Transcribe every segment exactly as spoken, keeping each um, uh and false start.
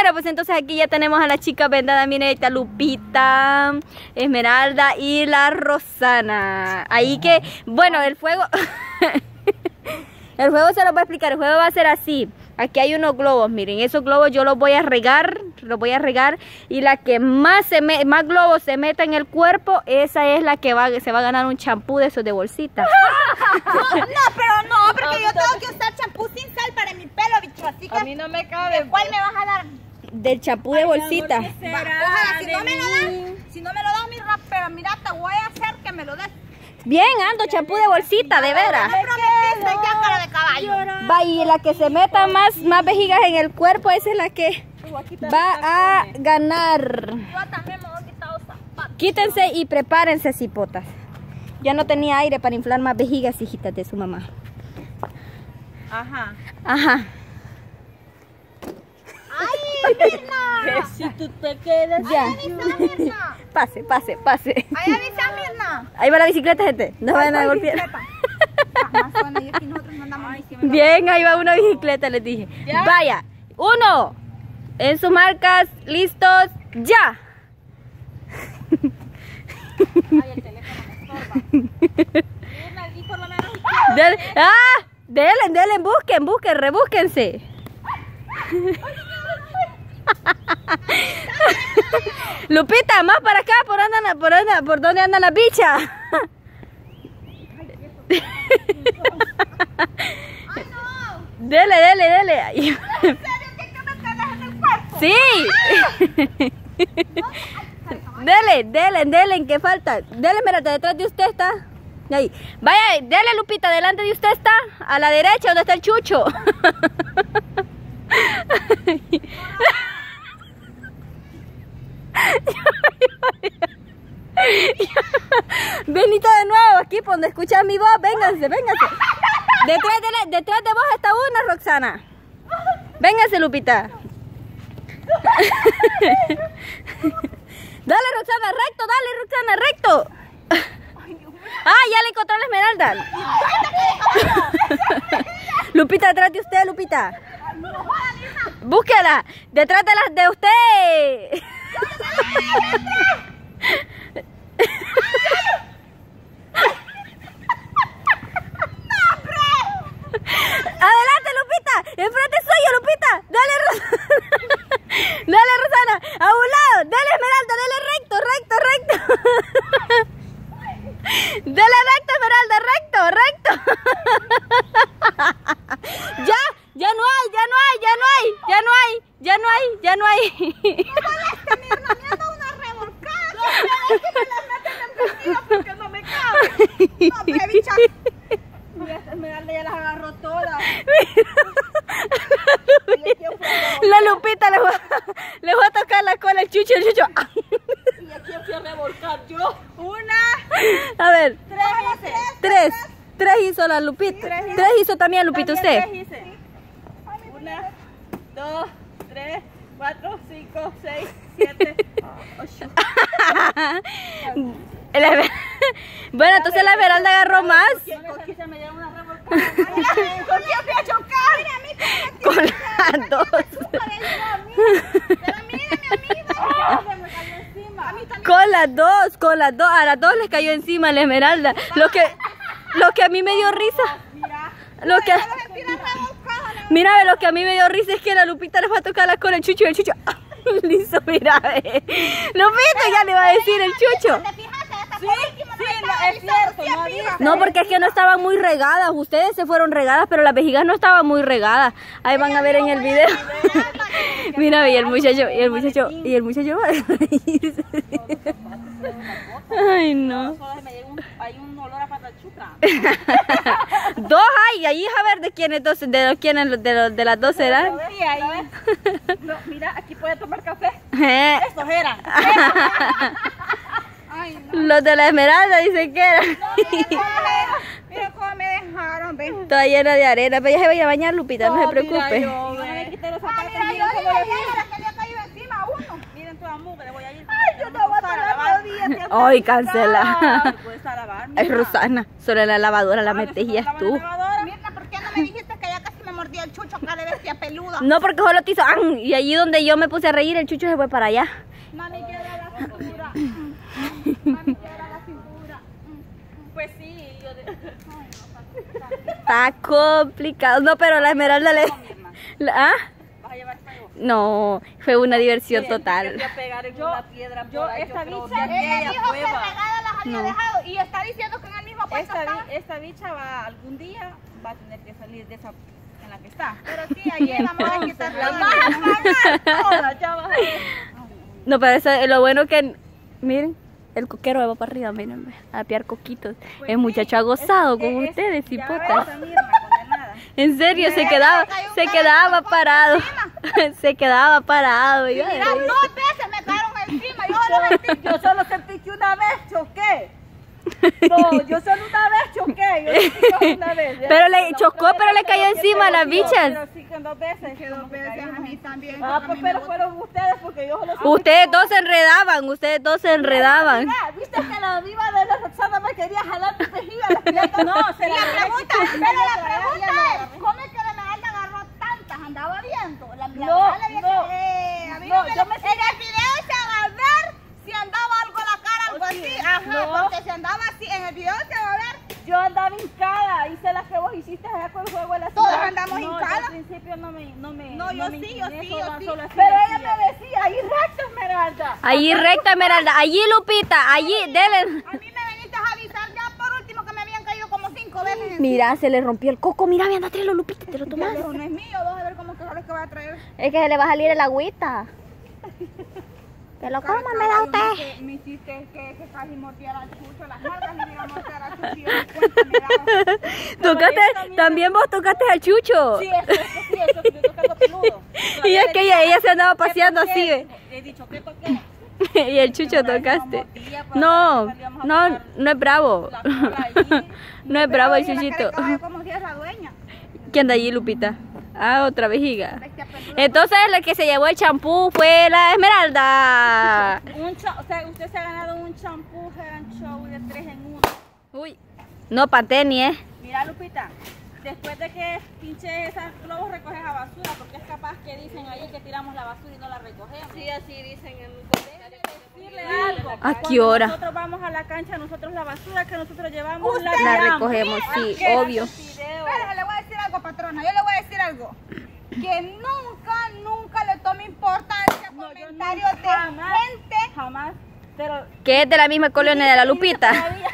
Bueno, pues entonces aquí ya tenemos a las chicas vendadas. Miren, ahí está Lupita, Esmeralda y la Rosana. Ahí que, bueno, el fuego... El juego se los voy a explicar. El juego va a ser así. Aquí hay unos globos, miren, esos globos yo los voy a regar, los voy a regar y la que más se me, más globos se meta en el cuerpo, esa es la que va, se va a ganar un champú de esos de bolsita. No, no, pero no, porque yo tengo que usar champú sin sal para mi pelo, bicho, así que... A mí no me cabe. ¿Cuál me vas a dar? Del champú de bolsita. Va, ojalá, si no me lo dan, si no me lo dan mi rap, pero mira, te voy a hacer que me lo des. Bien, ando, champú de bolsita, de veras. Me prometiste ya, cara de caballo. Va, y la que se meta más, más vejigas en el cuerpo, esa es la que va a ganar. Yo también me voy a quitar los zapatos. Quítense y prepárense, cipotas. Ya no tenía aire para inflar más vejigas, hijitas de su mamá. Ajá. Ajá. ¡Ay, Mirna! Que si tú te quedas. Ya. ¡Ay, avisa, Mirna! Pase, pase, pase. ¡Ay, avisa, Mirna! Ahí va la bicicleta, gente. No vayan a golpear. Jamás suena, y aquí nosotros no andamos diciendo. Bien, ahí va una bicicleta, les dije. ¿Ya? Vaya. Uno. En sus marcas, listos, ya. Ay, el teléfono me estorba. Mirna, di por lo menos. Dele, ¡ah! Delen, delen, busquen, busquen, rebúsquense. Lupita, más para acá, por, andan, por, andan, por donde andan las bichas. ¡Ay, no! Dele, dele, dele. ¿En serio que que me pegas en el cuerpo? Sí. Dele, dele, dele, ¿qué falta? Dele, mírate, detrás de usted está. Ahí. Vaya, dele, Lupita, delante de usted está. A la derecha, donde está el chucho. Venite de nuevo aquí por donde escuchas mi voz. Vénganse, vénganse. Detrás de, la, detrás de vos está una, Roxana. Vénganse, Lupita. Dale, Roxana, recto, dale, Roxana, recto. Ah, ya le encontré la Esmeralda. Lupita, detrás de usted, Lupita. Búsquela, detrás de las de usted. Adelante, Lupita, enfrente suyo, Lupita. Dale, Rosana. Dale, Rosana, a un lado. Dale, Esmeralda, dale recto, recto, recto. Dale recto, Esmeralda, recto, recto. Ya, ya no hay, ya no hay, ya no hay, ya no hay, ya no hay, ya no hay. Porque no me cabe. No, hombre, bicha. Mira, esta Esmeralda ya las agarró todas. La Lupita le voy a, le voy a tocar la cola al chucho, el chucho. Y aquí fui a revolcar yo. Una. A ver, Tres hice. tres, tres hizo la Lupita. Tres hizo también, Lupita, usted. También tres hice. Una, dos, tres, cuatro, cinco, seis, siete, ocho. La- Bueno, entonces la Esmeralda agarró más. Con quién se me dieron una revolcada. ¿Con quién fui a chocar? Mira, a mí que Con las dos. pero mira, mi amiga. Se me cayó encima. A mí también. Con las dos, con las dos. A las dos les cayó encima la Esmeralda. Lo que, lo que a mí me dio risa. Mira. Lo que, Los espinas revolcadas. mira, ve, lo que a mí me dio risa es que la Lupita le va a tocar la cola al chucho y el chucho. Listo, mira, ve. Lupita ya le va a decir el chucho. ¿Te fijaste? Esta Sí, por último sí, no no, estaba es cierto, diciendo no si dice. No, porque es que no estaban muy regadas. Ustedes se fueron regadas, pero las vejigas no estaban muy regadas. Ahí van a ver en el video. Mira, y el muchacho, y el muchacho, y el muchacho va a reírse. Ay, no. Solo me llega un, hay un olor a patachuca. Dos hay, ahí a ver de quiénes dos, de los quiénes de los de las dos serán. Sí, ahí. No, mira, aquí puede tomar café. Eh, Estos eran. Ay, no. Los de la Esmeralda dicen que eran. Mira cómo me dejaron, ven. Toda llena de arena, pero ya se va a ir a bañar, Lupita, no se preocupe. Yo me quité los zapatos. Mira, yo Miren iba cómo a le llegar fui. a que le ha caído encima a uno. Miren toda mugre, voy a ir. Ay, yo te voy a tomar rodillas. Ay, cancela. Ay, puedes a lavar. Ay, Rosana, solo en la lavadora la Ay, metías ¿eso no tú. lava la lavadora? Mirna, ¿por qué no me dijiste que ya casi me mordía el chucho acá de bestia peluda? No, porque solo te hizo ¡an! Y allí donde yo me puse a reír, el chucho se fue para allá. Mami quiebra la cintura. Mami quiebra la cintura. Pues sí, yo de... Está complicado. No, pero la Esmeralda le... la- ¿Ah? ¿Vas a llevar fuego? No, fue una diversión Miren, total. quería pegar en Yo- una piedra yo por ahí, esta creo, bicha, de ella aquella dijo que cueva. regadas las había No. dejado y está diciendo que en el mismo puesto Esta, está. bi- esta bicha va algún día va a tener que salir de esa en la que está. Pero sí, ahí vamos a quitar La la vas a pagar todas, ya vas a ver. No, pero eso, lo bueno que... Miren, el coquero va para arriba, miren, a piar coquitos. Pues El sí, muchacho ha gozado es- con es- ustedes, ya hipotas. ves, esa Mirna, condenada. En serio, se Mira, quedaba, cayó un se carro quedaba con parado. encima. Se quedaba parado. Y iba de mira, risa. dos veces me cayeron encima. Yo solo sentí. Yo solo sentí que una vez choqué. No, yo solo una vez choqué. Yo sentí que una vez. Pero le La chocó, otra pero vez le cayó sentí que encima a las sí, bichas. Pero sí que dos veces. Que dos como que veces caímos. a mí también. Ah, porque a pues mí me pero gusta. fueron ustedes porque yo solo sentí. Ustedes dos se enredaban, ustedes dos se enredaban. Mira, viste que la viva de la Roxana me quería jalar tu tejido. La pirata no, se Y la quería pregunta, quitar, pero la ya pregunta la es, ¿cómo es que la Esmeralda agarró tantas? ¿Andaba viendo? La No, Esmeralda había no. que- eh, a mí No, no me yo lo- me- En el video se va a ver si andaba algo en la cara, algo Oh, así. sí. Ajá, No. porque si andaba así, en el video se va a ver. Yo andaba hincada, hice las que vos hiciste allá con el juego de la Todos ciudad. andamos no, yo hincadas. al principio no me, no me, No, yo me sí, yo incliné, sí, solo- yo sí. solo así Pero decía. ella me decía, ahí recto, Esmeralda. Allí recta, Esmeralda. Allí, Lupita. Allí, dele. A mí me viniste a avisar ya por último que me habían caído como cinco veces. Mira, se le rompió el coco. Mira, anda, tráelo, Lupita. Te lo Ya, tomas. pero no es mío, vamos a ver cómo que ahora es que voy a traer. Es que se le va a salir el agüita. Que lo coma, me da usted. Me hiciste que, que casi mordiera al chucho, las nalgas le iba a morder al chucho y yo ni cuenta me daba. Tocaste, también vos tocaste al chucho. Sí, eso, eso sí, eso, yo toqué algo peludo. Y es que ella, ella se andaba ¿Qué paseando toqué? así, ¿ve? He dicho, ¿qué toqué? Y el chucho tocaste. No, no, no es bravo. No es bravo el Pero oye, la chuchito. cara de caballo como si es la dueña. ¿Quién anda allí, Lupita? Ah, otra vejiga. Bestia peluda. Entonces la que se llevó el champú fue la Esmeralda. Un cha- o sea, usted se ha ganado un champú Head and Show de tres en uno. Uy. No, Panteni, ¿eh? Mira, Lupita, después de que pinche esas globos recoges la basura, porque es capaz que dicen ahí que tiramos la basura y no la recogemos. Sí, así dicen en un comentario. Decirle algo. ¿A qué Cuando hora? nosotros vamos a la cancha, nosotros la basura que nosotros llevamos la, La tiramos. recogemos, sí, ¿Qué? obvio. Video. Pero le voy a decir algo, patrona, yo le voy a decir algo. Que nunca, nunca le tome importancia a No, yo comentarios nunca, de jamás, gente. jamás, pero Que es de la misma colonia de la Lupita. todavía-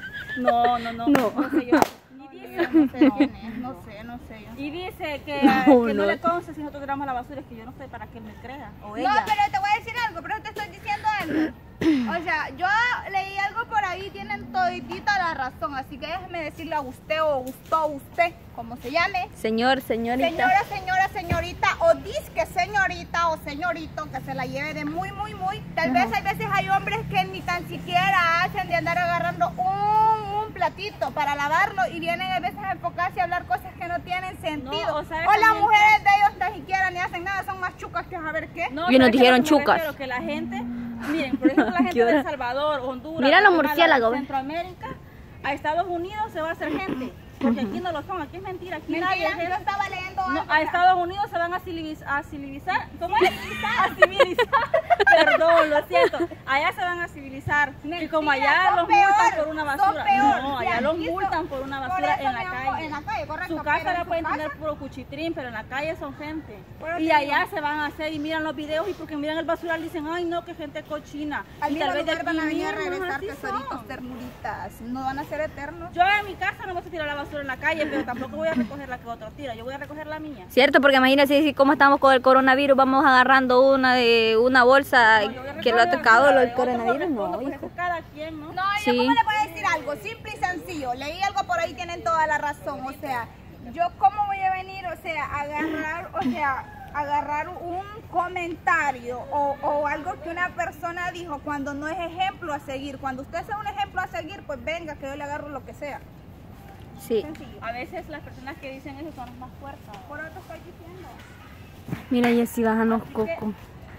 No, no, no, No. no sé yo. Y dice, No sé quién es, no sé, no sé yo. y dice que, No, que no, no. le consta si nosotros tiramos la basura, es que yo no sé para qué me crea. O No, ella. pero te voy a decir algo, pero te estoy diciendo algo. O sea, yo leí algo por ahí, tienen toditita la razón, así que déjeme decirle a usted o gustó usted, como se llame. Señor, señorita. Señora, señora, señorita, o disque señorita o señorito, que se la lleve de muy, muy, muy. Tal vez hay veces hay hombres que ni tan siquiera hacen de andar agarrando un, un platito para lavarlo y vienen a veces a enfocarse a hablar cosas que no tienen sentido. No, o o sea, las también- mujeres de ellos ni siquiera ni hacen nada, son más chucas que a ver qué. No, Y nos ¿sabes dijeron a lo que me chucas. refiero? Que la gente, miren, por ejemplo, la gente ¿Qué de hora? El Salvador, Honduras, Mira los Guatemala, murciélagos, ¿ves? Centroamérica, a Estados Unidos se va a hacer gente. Porque aquí no lo son, aquí es mentira. Aquí nadie Mentira, es yo estaba leyendo No, algo. a Estados Unidos se van a civilizar, a civilizar, ¿cómo es? A civilizar, perdón, lo siento. Allá se van a civilizar. Y como allá Son los peor, multan por una son basura. peor. No, Y allá los aquí son- multan por una por basura eso, en la mi amor, calle. en la calle, correcto, Su pero casa en la su pueden casa- tener puro cuchitrín, pero en la calle son gente. Pero Y te allá digo- se van a hacer y miran los videos y porque miran el basural dicen, ay no, que gente cochina. Al y mismo tal vez de lugar van a aquí venir a mismo, regresar así tesoritos, son. ternuritas. No van a ser eternos. Yo en mi casa no voy a tirar la basura en la calle, pero tampoco voy a recoger la que otro tira. Yo voy a recoger la mía. Cierto, porque imagínense si cómo estamos con el coronavirus, vamos agarrando una de una bolsa No, yo voy a que lo ha recoger tocado la lo de del otro, coronavirus. respondo, No, pues hijo. eso cada quien, ¿no? No, Sí. yo cómo le voy a decir algo, simple y sencillo. Leí algo por ahí, tienen toda la razón. O sea, yo cómo voy a venir, o sea, agarrar, o sea, agarrar un comentario o, o algo que una persona dijo cuando no es ejemplo a seguir. Cuando usted sea un ejemplo a seguir, pues venga, que yo le agarro lo que sea. Sí. Sencillo. A veces las personas que dicen eso son las más fuertes. Por eso estoy diciendo. Mira, y así bajan los cocos.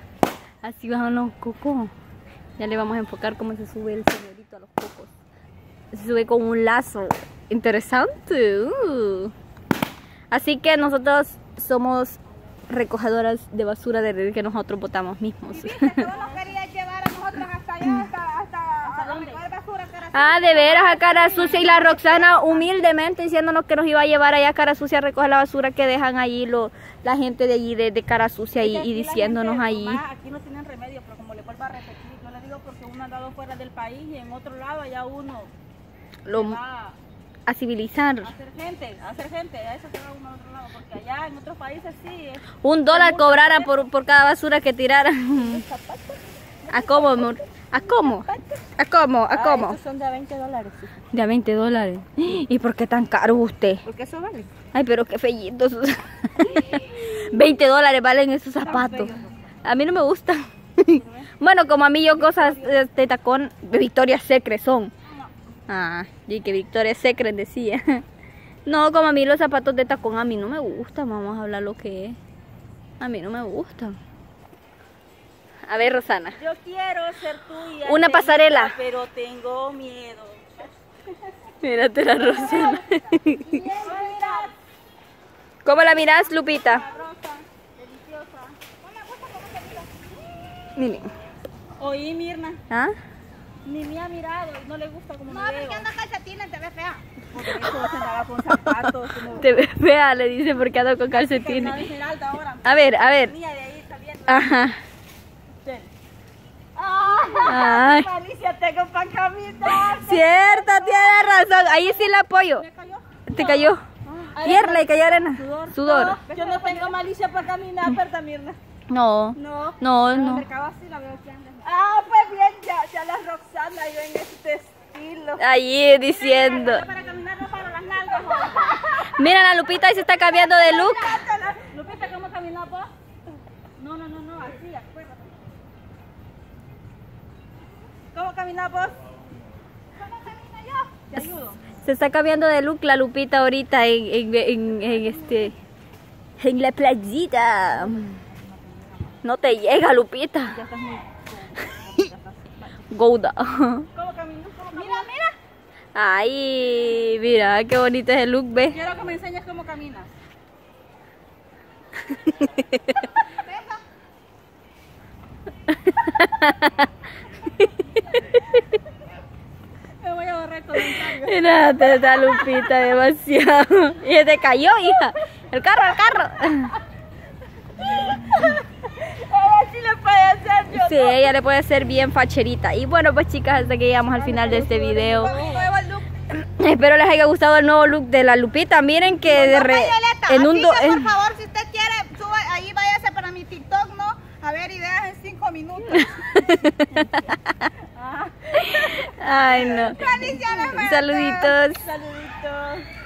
Así bajan los cocos. Ya le vamos a enfocar cómo se sube el señorito a los cocos. Se sube con un lazo. Interesante. Uh. Así que nosotros somos recogedoras de basura de que nosotros botamos mismos. Y viste, tú nos querías llevar a nosotros hasta allá, hasta, hasta, hasta recoger basura, cara sucia. Ah, de veras, a Cara Sucia, y la Roxana humildemente diciéndonos que nos iba a llevar allá a Cara Sucia a recoger la basura que dejan allí lo, la gente de allí de, de Cara Sucia y, y diciéndonos ahí. Aquí no tienen remedio, pero como le vuelvo a repetir, yo le digo porque uno ha andado fuera del país y en otro lado allá uno Lo, va a civilizar. a hacer gente, a hacer gente, a eso se va uno a otro lado, porque allá en otros países sí es. Un dólar cobraran por, por cada basura que tiraran. ¿A cómo, amor? ¿A cómo? ¿A cómo? ¿A cómo? Ah, estos son de a veinte dólares. Sí. De a veinte dólares. ¿Y por qué tan caro usted? Porque eso vale. Ay, pero qué fellitos. veinte dólares valen esos zapatos. A mí no me gustan. Bueno, como a mí yo cosas de tacón de Victoria's Secret son. Ah, y que Victoria's Secret decía. No, como a mí los zapatos de tacón a mí no me gustan. Vamos a hablar lo que es. A mí no me gustan. A ver, Rosana. Yo quiero ser tuya. Una pasarela. Pero tengo miedo. Mírate la Rosana. ¿Cómo la miras, Lupita? Sabrosa, deliciosa. Miren. Oí, Mirna. ¿Ah? Ni me ha mirado y no le gusta como No, me veo. porque anda calcetines, te ves fea. Por eso se andaba con zapatos. Como... Te ves fea, le dice, porque ando con calcetines. Cada vez en alta ahora. A ver, a ver. Mía de ahí saliendo. Ajá. Ten. Ay. Alicia, tengo pan caminar. Cierto, tiene razón. Ahí sí la apoyo. ¿Me cayó? ¿Te cayó? Tierra, le cayó arena. Sudor. Sudor. No, yo no tengo malicia para caminar, ¿verdad, Mirna? No. No. No, En el no. mercado así la veo que anda. Ah, pues bien, ya, ya la Roxana, yo en este estilo. Allí diciendo. Para caminar no para las nalgas, joder. Mira, la Lupita ahí se está cambiando de look. Lupita, ¿cómo caminas vos? No, no, no, no, así, acuérdate. ¿Cómo caminas vos? ¿Cómo camino yo? Te ayudo. Se está cambiando de look la Lupita ahorita en, en, en, en este en la playita. No te llega, Lupita. Ya estás muy... Gouda. ¿Cómo caminas? Mira, mira. Ay, mira, qué bonito es el look, ¿ves? Quiero que me enseñes cómo caminas. Me voy a borrar el comentario. Mira, te está Lupita demasiado. Y se te cayó, hija. El carro, el carro. Ella sí le puede hacer, yo Sí, ella le puede ser bien facherita. Y bueno, pues chicas, hasta que llegamos al final de este video. Nuevo look. Espero les haya gustado el nuevo look de la Lupita. Miren que de re, Violeta, en un así do, que, por en- favor, si usted quiere, suba, ahí váyase para mi TikTok, ¿no? A ver, ideas en cinco minutos. Ay, no. Bendiciones, Saluditos. Saluditos.